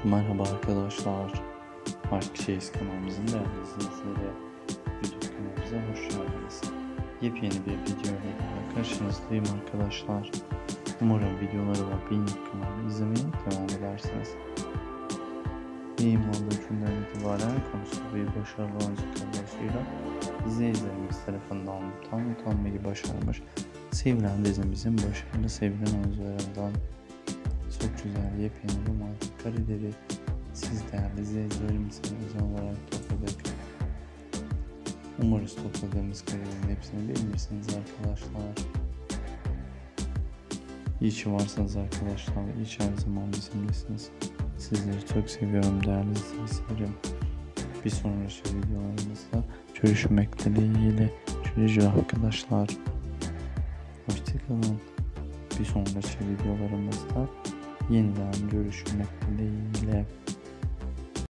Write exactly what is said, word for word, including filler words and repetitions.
Merhaba arkadaşlar. Marketplace kanalımızın değerli izleyicileri, YouTube kanalımıza hoş geldiniz. Yepyeni bir video ile daha karşınızdayım arkadaşlar. Umarım videolarımı beğenip kanalı izlemeye devam edersiniz. Yayınlandığı günden itibaren konusu bir başarılı oyuncu kadrosuyla izleyicilerimiz tarafından tam utanmayı başarmış sevilen dizimizin başarılı sevilen oyuncularından çok güzel yepyeni romantik kareleri siz değerli izleyicilerimize özel olarak topladık. Umarız topladığımız karelerin hepsini beğenirsiniz arkadaşlar. İyi ki varsınız arkadaşlar. İyi ki her zaman bizimlesiniz. Sizleri çok seviyorum değerli izleyicilerim. Bir sonraki videolarımızda görüşmek dileğiyle. Görüşürüz arkadaşlar. Hoşçakalın. Bir sonraki videolarımızda yeniden görüşmek dileğiyle.